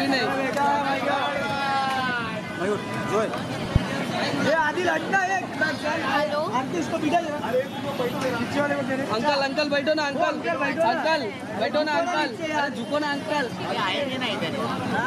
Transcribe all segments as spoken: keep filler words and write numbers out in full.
भी नहीं। ये आदि लड़का है। हेलो आंटी इसको बिठा जरा। अंकल अंकल बैठो ना अंकल अंकल बैठो ना अंकल, अरे झुको ना अंकल। आएंगे ना इधर।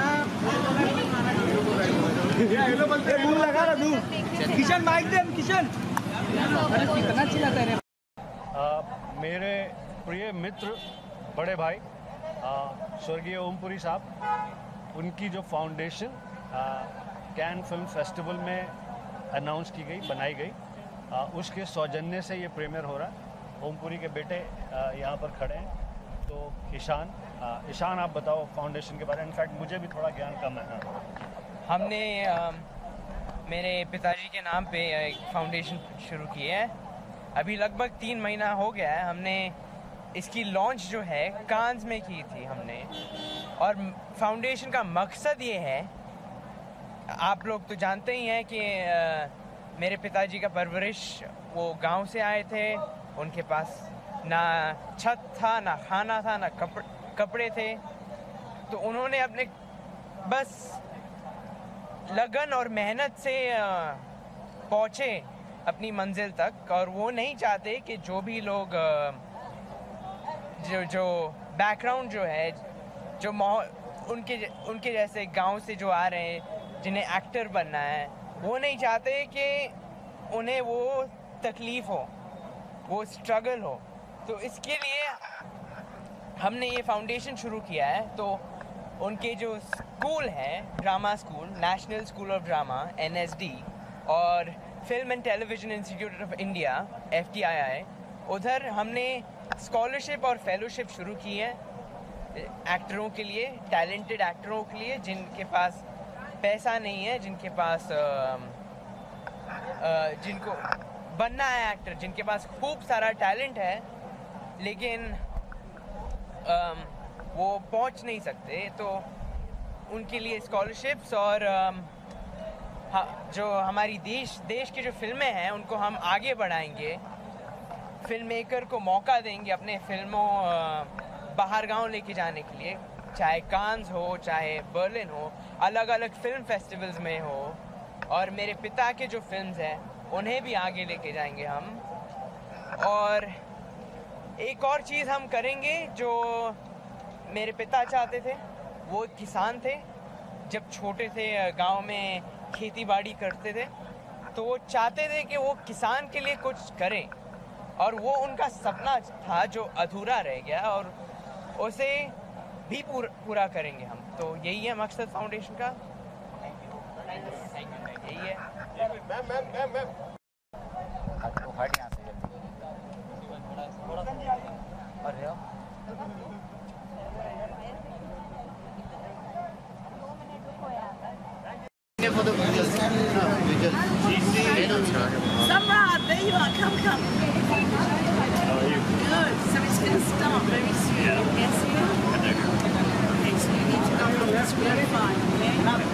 मुंह लगा रहा तू। किशन माइक दे किशन। अरे कितना चिल्लाता है। मेरे प्रिय मित्र बड़े भाई स्वर्गीय ओमपुरी साहब, उनकी जो फाउंडेशन कैन फिल्म फेस्टिवल में अनाउंस की गई, बनाई गई, आ, उसके सौजन्य से ये प्रीमियर हो रहा है। ओमपुरी के बेटे यहाँ पर खड़े हैं, तो ईशान आ, ईशान आप बताओ फाउंडेशन के बारे में। इनफैक्ट मुझे भी थोड़ा ज्ञान कम है। हमने आ, मेरे पिताजी के नाम पे एक फाउंडेशन शुरू की है। अभी लगभग तीन महीना हो गया है। हमने इसकी लॉन्च जो है कांस में की थी हमने, और फाउंडेशन का मकसद ये है, आप लोग तो जानते ही हैं कि आ, मेरे पिताजी का परवरिश, वो गांव से आए थे, उनके पास ना छत था, ना खाना था, ना कपड़े कपड़े थे। तो उन्होंने अपने बस लगन और मेहनत से पहुँचे अपनी मंजिल तक, और वो नहीं चाहते कि जो भी लोग जो जो बैकग्राउंड जो है, जो उनके उनके जैसे गांव से जो आ रहे हैं, जिन्हें एक्टर बनना है, वो नहीं चाहते कि उन्हें वो तकलीफ़ हो, वो स्ट्रगल हो। तो इसके लिए हमने ये फाउंडेशन शुरू किया है। तो उनके जो स्कूल है, drama school, national school of drama N S D, और film and television institute of India F T I I, उधर हमने स्कॉलरशिप और फेलोशिप शुरू की है एक्टरों के लिए, टैलेंटेड एक्टरों के लिए, जिनके पास पैसा नहीं है, जिनके पास आ, आ, जिनको बनना है एक्टर, जिनके पास खूब सारा टैलेंट है लेकिन आ, वो पहुंच नहीं सकते। तो उनके लिए स्कॉलरशिप्स और आ, हाँ, जो हमारी देश देश की जो फिल्में हैं उनको हम आगे बढ़ाएंगे, फिल्म मेकर को मौका देंगे अपने फिल्मों बाहर गांव लेके जाने के लिए, चाहे कांस हो, चाहे बर्लिन हो, अलग अलग फिल्म फेस्टिवल्स में हो। और मेरे पिता के जो फिल्म्स हैं उन्हें भी आगे लेके जाएंगे हम। और एक और चीज़ हम करेंगे जो मेरे पिता चाहते थे, वो किसान थे, जब छोटे थे गांव में खेती बाड़ी करते थे, तो वो चाहते थे कि वो किसान के लिए कुछ करें, और वो उनका सपना था जो अधूरा रह गया, और उसे भी पूरा पूरा करेंगे हम। तो यही है मकसद फाउंडेशन का। यही है। मैम मैम मैम मैम आपको हट यहाँ से अरे for the visuals. No, visuals. Samrat, there you are. Come, come. How are you? Good. So it's going to start very soon. Yeah. Yes, you are? Okay, so you need to go on the screen fine, okay?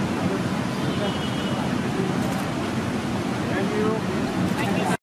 Thank you. Thank you.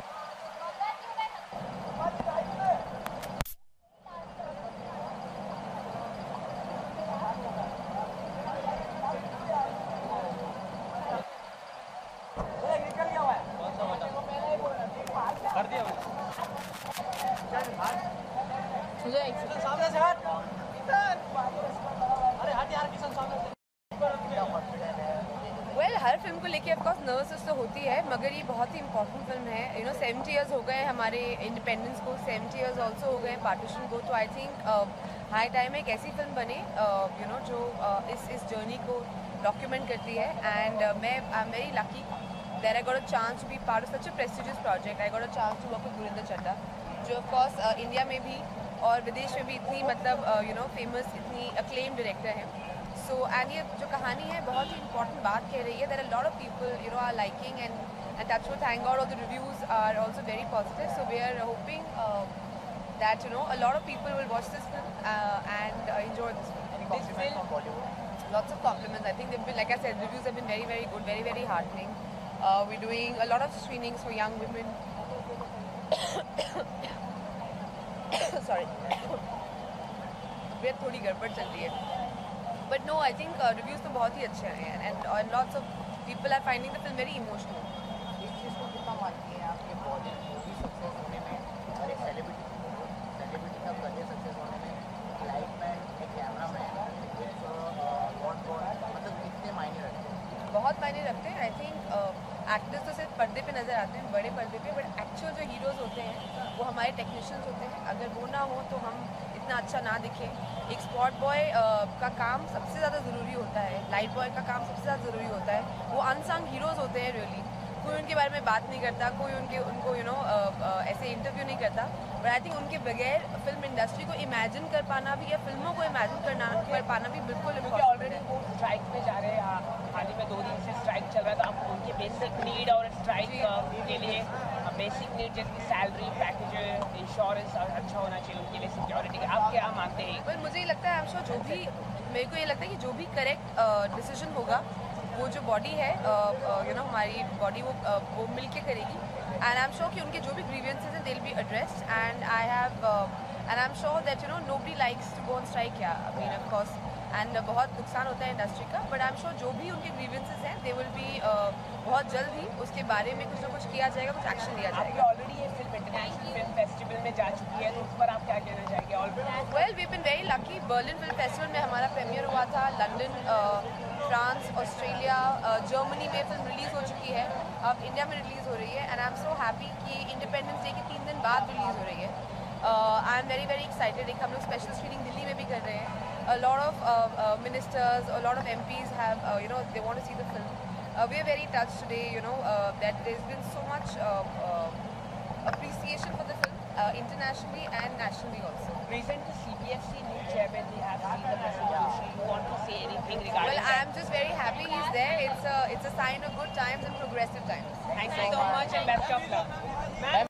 Well हर film को लेके of course nervousness तो होती है, मगर ये बहुत ही इंपॉर्टेंट फिल्म है। यू नो सेवेंटी ईयर्स हो गए हमारे इंडिपेंडेंस को, सेवेंटी ईयर्स ऑल्सो हो गए पार्टीशन को। तो आई थिंक हाई टाइम एक ऐसी फिल्म बने यू नो जो uh, इस इस जर्नी को डॉक्यूमेंट करती है। एंड uh, मैं I am very lucky that I got a chance to be part of such a prestigious project. I got a chance to work with Gurinder Chadha, जो of course India में भी और विदेश में भी इतनी मतलब यू नो फेमस, इतनी अक्लेम डायरेक्टर हैं। सो एंड ये जो कहानी है बहुत ही इंपॉर्टेंट बात कह रही है। There are lot of people you know are liking and and that's what thank God, all the reviews are also very positive. So we are hoping that you know a lot of people will watch this film and enjoy this film. This film lots of compliments. I think they've been, like I said, reviews have been very very good, very very heartening. Uh, we're doing a lot of screenings for young women. Sorry. तबीयत थोड़ी गड़बड़ चल रही है, but no I think reviews तो बहुत ही अच्छे आए हैं and lots of people are finding the film very emotional. इस चीज़ को कितना मानती हैं आप, ये बॉलीवुड मूवी सक्सेस होने में और एक सेलिब्रिटी सेलिब्रिटी का करियर सक्सेस होने में लाइफ मैन, एक कैमरा मैन, एक वॉट बॉय, मतलब कितने मायने रखते हैं? बहुत मायने रखते हैं। आई थिंक एक्टर्स तो सिर्फ पर्दे पे नज़र आते हैं, बड़े पर्दे पे, बट एक्चुअल जो हीरोज़ होते हैं वो हमारे टेक्नीशियंस होते हैं। अगर वो ना हो तो हम इतना अच्छा ना दिखें। एक स्पॉट बॉय का काम सबसे ज़्यादा ज़रूरी होता है, लाइट बॉय का काम सबसे ज़्यादा ज़रूरी होता है। वो अनसंग हीरोज़ होते हैं रियली। कोई उनके बारे में बात नहीं करता, कोई उनके उनको यू नो ऐसे इंटरव्यू नहीं करता, बट आई थिंक उनके बगैर फिल्म इंडस्ट्री को इमेजिन कर पाना भी या फिल्मों को इमेजिन करना कर पाना भी बिल्कुल ऑलरेडी वो स्ट्राइक में जा रहे हैं, हाल ही में दो दिन से स्ट्राइक चल रहा था। आप उनके बेसिक नीड और स्ट्राइक के लिए बेसिक नीड जैसे सैलरी पैकेज, इंश्योरेंस अच्छा होना चाहिए उनके लिए, सिक्योरिटी, आप क्या मानते हैं? पर मुझे ये लगता है आई एम श्योर जो भी मेरे को ये लगता है कि जो भी करेक्ट डिसीजन होगा वो जो बॉडी है यू नो हमारी बॉडी वो uh, वो मिल के करेगी। एंड आई एम श्योर कि उनके जो भी ग्रीवियंसेस हैं they will be addressed and I have and I am sure that you know nobody likes to go on strike. या I mean of course and बहुत नुकसान होता है इंडस्ट्री का, बट आई एम श्योर जो भी उनके ग्रीवियंसेस हैं दे विल बी बहुत जल्द ही उसके बारे में कुछ ना कुछ किया जाएगा, कुछ एक्शन लिया जाएगा। ऑलरेडी ये फिल्म इंटरनेशनल फिल्म फेस्टिवल में जा चुकी है, तो उस पर आप क्या कहना चाहेंगे? Already well we been very lucky. Berlin film festival में हमारा प्रीमियर हुआ था, लंदन, फ्रांस, ऑस्ट्रेलिया, जर्मनी में फिल्म रिलीज़ हो चुकी है, अब इंडिया में रिलीज़ हो रही है। And I am so happy कि इंडिपेंडेंस डे के तीन दिन बाद रिलीज़ हो रही है। I am very very excited. एक हम लोग स्पेशल स्क्रीनिंग दिल्ली में भी कर रहे हैं। A lot of uh, uh, ministers, a lot of M Ps have, uh, you know, they want to see the film. Uh, we are very touched today, you know, uh, that there's been so much uh, uh, appreciation for the film uh, internationally and nationally also. Recently, C B S C News Chairman, they have seen the presentation. You want to say anything regarding well, that? Well, I am just very happy he's there. It's a, it's a sign of good times and progressive times. Thank you so much and best of luck. Ma'am.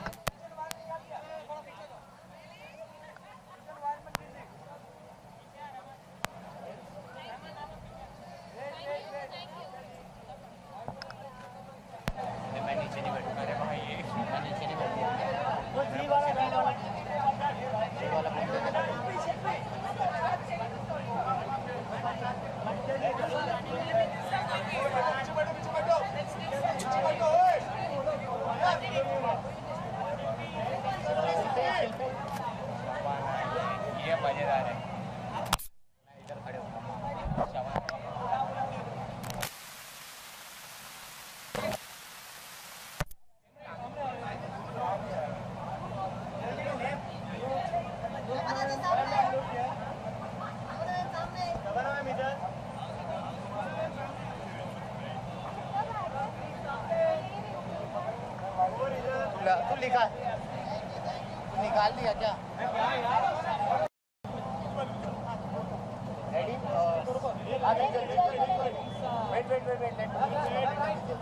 तू लिखा तू निकाल दिया क्या? Ready? Wait wait wait wait let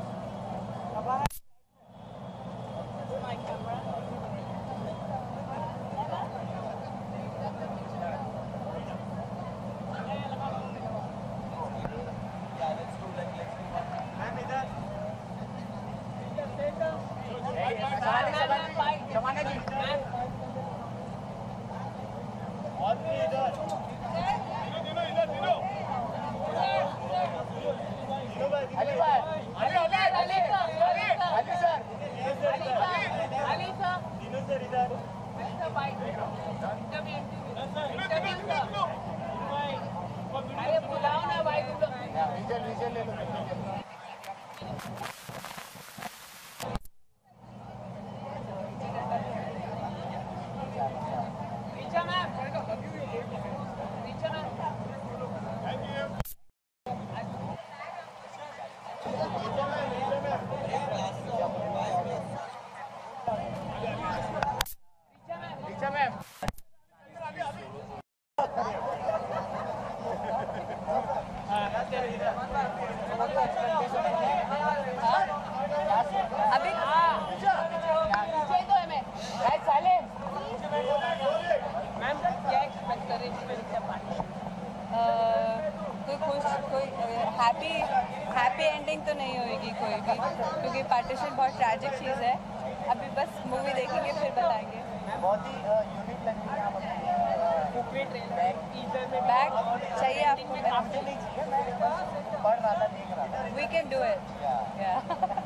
क्योंकि partition बहुत tragic चीज़ है। अभी बस मूवी देखेंगे फिर बताएंगे। बहुत ही यूनिक लग रही है। बैग चाहिए आपको? मुझे नहीं चाहिए, मैं पढ़ रहा था, देख रहा था। We can do it. Yeah.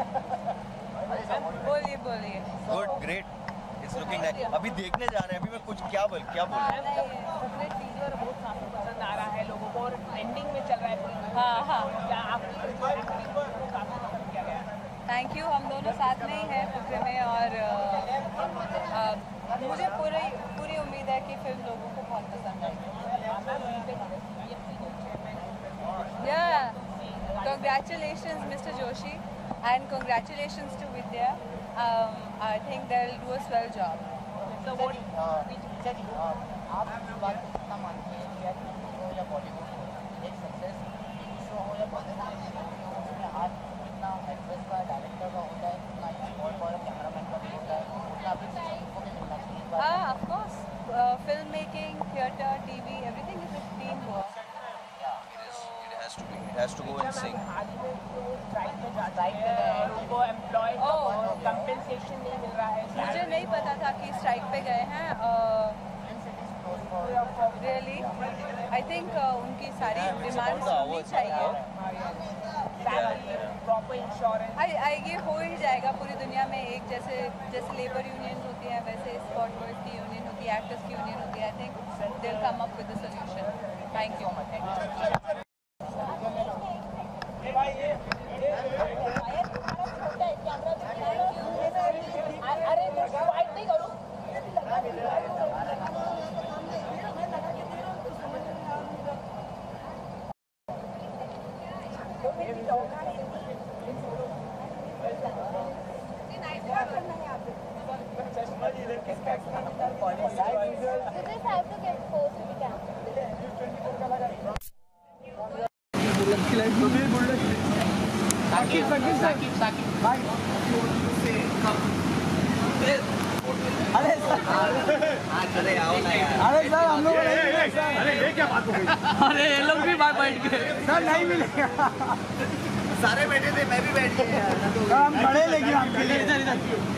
बोलिए बोलिए. Good great it's looking like अभी देखने जा रहे हैं अभी मैं कुछ क्या बोल क्या बोल टीजर बहुत काफी पसंद आ रहा है लोगों को और ट्रेंडिंग में चल रहा है पूरी दुनिया हाँ हाँ. क्या आपकी एक्टिंग को काफी पसंद किया गया? Thank you. हम दोनों साथ में ही हैं फिल्म में और uh, uh, मुझे पूरी पूरी उम्मीद है कि फिल्म लोगों को बहुत पसंद आएगी. Yeah. Congratulations, Mister Joshi, and congratulations to Vidya. Um, I think they'll do a swell job. So what? Teacher ji, आप इस बात को कितना मानते हैं कि यार टीवी शो या बॉलीवुड एक सक्सेस टीवी शो हो या बॉलीवुड उसमें हाथ कितना एक्ट्रेस का, डायरेक्टर का होता है, कितना स्पॉट और कैमरामैन का भी होता है, उतना भी उनको भी मिलना चाहिए. Ah, of course. Uh, filmmaking, theatre, T V, everything is a teamwork. It has to go and sing. Strike में जा रहे हैं उनको एम्प्लॉय कंपेंसेशन नहीं मिल रहा है. मुझे नहीं पता था कि स्ट्राइक पे गए हैं. रियली आई थिंक उनकी सारी डिमांड सुननी चाहिए. प्रॉपर इंश्योरेंस आई आई ये हो ही जाएगा पूरी दुनिया में. एक जैसे जैसे लेबर यूनियन होती है वैसे स्पॉट बॉयज की यूनियन होती है, एक्टर्स की यूनियन होती है. I think they will come up with the solution. Thank you much. अरे फाइट नहीं करो. साकिब साकिब साकिब साकिब भाई. अरे सर अरे आओ ना यार. अरे सर हम लोग नहीं मिले सर. अरे ये क्या बात हो गई? अरे ये लोग भी बाहर बैठ गए. सर नहीं मिलेगा. सारे बैठे थे मैं भी बैठ गया. सर हम खड़े लेकिन हम खड़े इधर इधर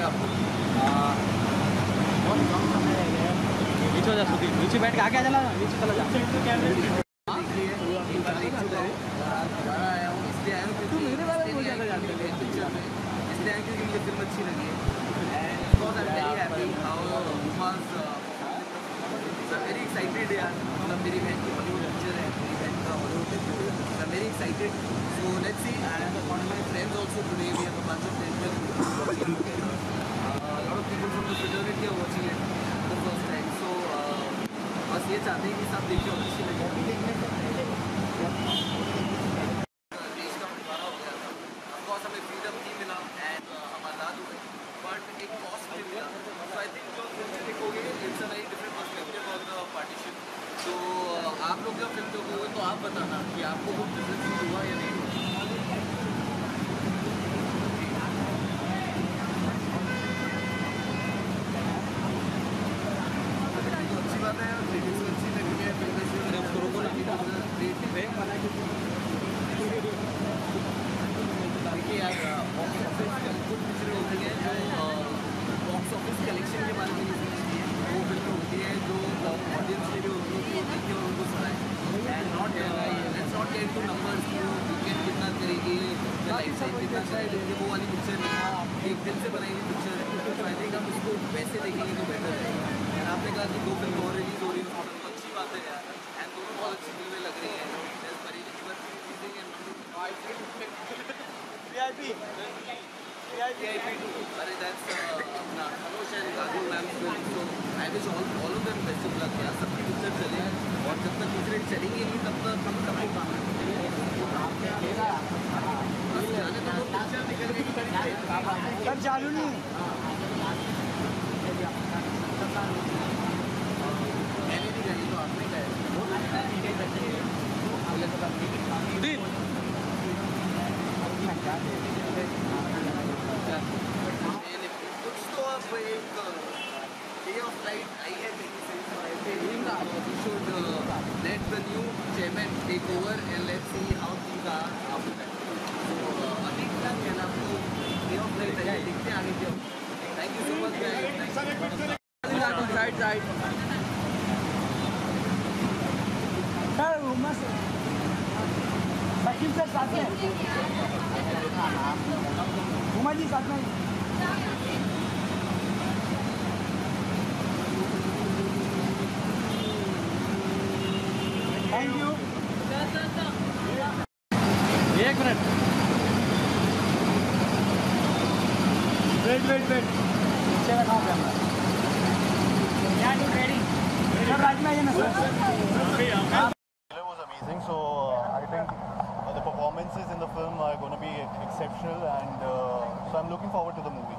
नीचे जा सुधीर. नीचे बैठ के आगे आ जाना. नीचे चला जा. तू मेरे बारे में ज़्यादा जानते हैं पिक्चर में. इसलिए आया क्योंकि मुझे फिल्म अच्छी लगी है. And because I am very happy how was very excited यार. मतलब मेरी बहन की बॉलीवुड पिक्चर है, मेरी बहन का हॉलीवुड पिक्चर है. I am very excited. So let's see. And one of my friends also today we have a bunch of friends watching it. Uh, a lot of people from the fraternity are watching it for the first time. So uh, बस ये चाहते हैं कि सब देखिए और अच्छी लगे. आप लोग जब फिल्म देखोगे तो आप बताना कि आपको कुछ डिफरेंस हुआ या नहीं. अच्छी बात है. रेटिंग्स अच्छी लगी है फिल्म से. उसको रोको ना. रेटिंग बैंक बना के देखिए यार. बॉक्स ऑफिस कुछ पिक्चरें होती हैं जो बॉक्स ऑफिस कलेक्शन के बारे में नहीं सोचती है. वो फिल्म होती है जो ऑडियंस के लिए होती है जो देखे और उनको सुनाए. And not let's not get to numbers की वीकेंड कितना करेगी, लाइफ टाइम कितना करेगी. वो वाली पिक्चर नहीं, एक दिन से बनाई हुई पिक्चर है. तो आई थिंक हम उसको वैसे देखेंगे तो बेटर है. एंड आपने कहा कि दो फिल्म और रिलीज हो रही है तो अच्छी बात है यार. एंड दोनों बहुत अच्छी फिल्में लग रही हैं. अरे दैट्स अपना खनोश and Raghav ma'am film. So I wish all all of them best of luck यार. सबकी पिक्चर चले और जब तक पिक्चरें चलेंगी नहीं तब तक हम सबको काम सर चालू नहीं. मैंने नहीं जानी तो आपने कहा. कुछ तो अब एक डे ऑफ लाइट आई है कहीं से. We should uh, let the new chairman take over and let's see how things are after that. So अभी क्या कहना आपको डे ऑफ लाइट आई है. देखते हैं आगे क्या. Thank you so much. Side side sir room से अखिल सर साथ में, उमा जी साथ में। Thank you. एक मिनट, वेट वेट वेट, पीछे रखा कैमरा। क्या टू रेडी सर, राज में आइए ना sir. was amazing, so uh, I think uh, the performances in the film are going to be exceptional, and uh, so I'm looking forward to the movie.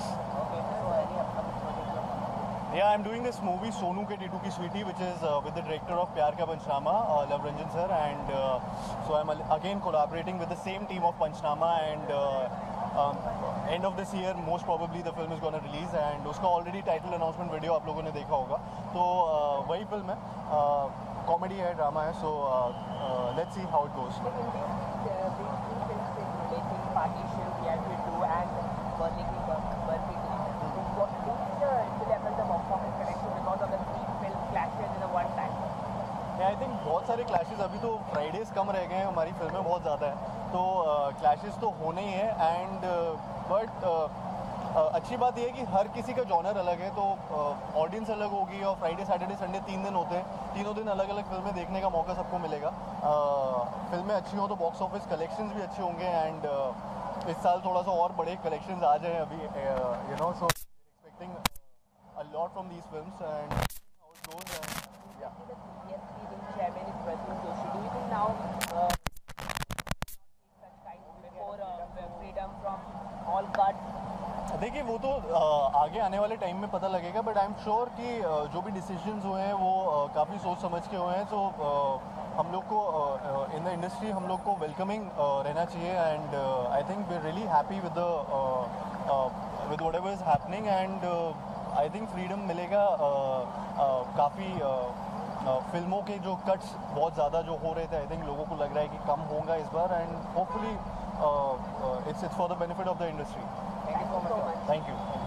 Yeah, I'm doing this movie Sonu Ke Titu Ki Sweetie, which is uh, with the director of Pyar Ka Panchnama, uh, Love Ranjan sir, and uh, so I'm al- again collaborating with the same team of Panchnama, and uh, um, end of this year most probably the film is going to release, and uska already title announcement video आप लोगों ने देखा होगा, तो uh, वही film है, comedy है, drama है, so uh, uh, let's see how it goes. I think बहुत सारे क्लैशेस, अभी तो फ्राइडेज कम रह गए हैं, हमारी फिल्में बहुत ज़्यादा है, तो क्लैशेस uh, तो होने ही है, and but uh, uh, uh, अच्छी बात यह है कि हर किसी का जॉनर अलग है, तो ऑडियंस uh, अलग होगी, और फ्राइडे सैटरडे संडे तीन दिन होते हैं, तीनों दिन अलग अलग फिल्में देखने का मौका सबको मिलेगा। uh, फिल्में अच्छी हों तो बॉक्स ऑफिस कलेक्शंस भी अच्छे होंगे, एंड uh, इस साल थोड़ा सा और बड़े कलेक्शंस आ जाएँ अभी, you know, so expecting a lot from these films, and how it goes, and या Chairman is Pratik Joshi. Do you think now uh, such kind before uh, freedom from all cuts? देखिए वो तो uh, आगे आने वाले time में पता लगेगा, बट आई एम श्योर कि uh, जो भी डिसीजंस हुए हैं वो uh, काफ़ी सोच समझ के हुए हैं, तो uh, हम लोग को इन द इंडस्ट्री हम लोग को वेलकमिंग uh, रहना चाहिए, and I think we are really happy with the with whatever is happening, and I think freedom मिलेगा। uh, uh, काफ़ी uh, फिल्मों के जो कट्स बहुत ज़्यादा जो हो रहे थे, आई थिंक लोगों को लग रहा है कि कम होगा इस बार, and hopefully it's it's for the benefit of the industry. Thank you so much. Thank you.